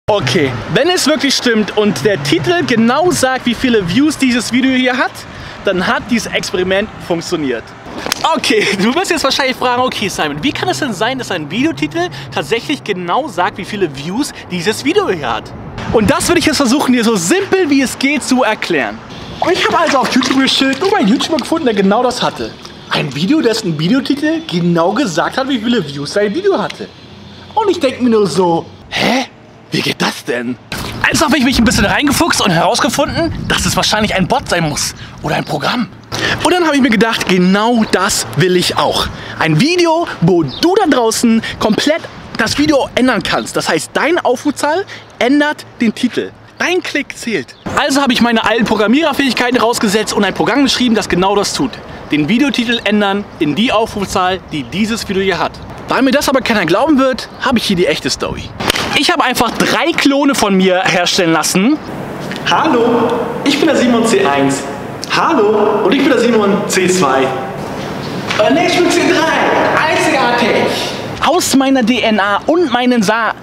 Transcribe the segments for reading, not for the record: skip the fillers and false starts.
Okay, wenn es wirklich stimmt und der Titel genau sagt, wie viele Views dieses Video hier hat, dann hat dieses Experiment funktioniert. Okay, du wirst jetzt wahrscheinlich fragen, okay Simon, wie kann es denn sein, dass ein Videotitel tatsächlich genau sagt, wie viele Views dieses Video hier hat? Und das würde ich jetzt versuchen, dir so simpel wie es geht zu erklären. Ich habe also auf YouTube geschaut und einen YouTuber gefunden, der genau das hatte. Ein Video, dessen Videotitel genau gesagt hat, wie viele Views sein Video hatte. Und ich denke mir nur so, hä? Wie geht das denn? Also habe ich mich ein bisschen reingefuchst und herausgefunden, dass es wahrscheinlich ein Bot sein muss oder ein Programm. Und dann habe ich mir gedacht, genau das will ich auch. Ein Video, wo du da draußen komplett das Video ändern kannst. Das heißt, deine Aufrufzahl ändert den Titel. Dein Klick zählt. Also habe ich meine alten Programmiererfähigkeiten rausgesetzt und ein Programm geschrieben, das genau das tut. Den Videotitel ändern in die Aufrufzahl, die dieses Video hier hat. Da mir das aber keiner glauben wird, habe ich hier die echte Story. Ich habe einfach 3 Klone von mir herstellen lassen. Hallo, ich bin der Simon C1. Hallo, und ich bin der Simon C2. Und ich bin C3. Einzigartig. Aus meiner DNA und meinen Sarah.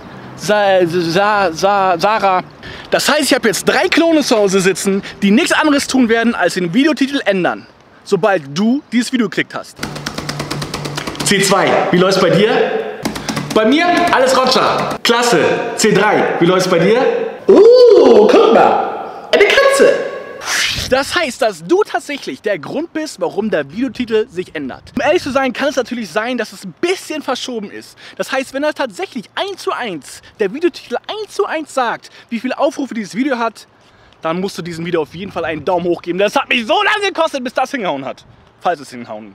Das heißt, ich habe jetzt 3 Klone zu Hause sitzen, die nichts anderes tun werden, als den Videotitel ändern, sobald du dieses Video geklickt hast. C2, wie läuft's bei dir? Bei mir alles Roger. Klasse. C3, wie läuft's bei dir? Guck mal. Eine Katze. Das heißt, dass du tatsächlich der Grund bist, warum der Videotitel sich ändert. Um ehrlich zu sein, kann es natürlich sein, dass es ein bisschen verschoben ist. Das heißt, wenn er tatsächlich 1:1, der Videotitel 1:1 sagt, wie viele Aufrufe dieses Video hat, dann musst du diesem Video auf jeden Fall einen Daumen hoch geben. Das hat mich so lange gekostet, bis das hingehauen hat. Falls es hingehauen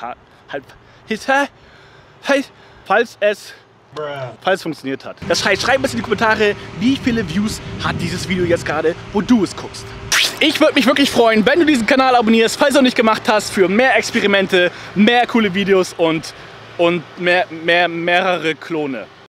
falls es funktioniert hat. Das heißt, schreib mir in die Kommentare, wie viele Views hat dieses Video jetzt gerade, wo du es guckst. Ich würde mich wirklich freuen, wenn du diesen Kanal abonnierst, falls du noch nicht gemacht hast, für mehr Experimente, mehr coole Videos und mehrere Klone.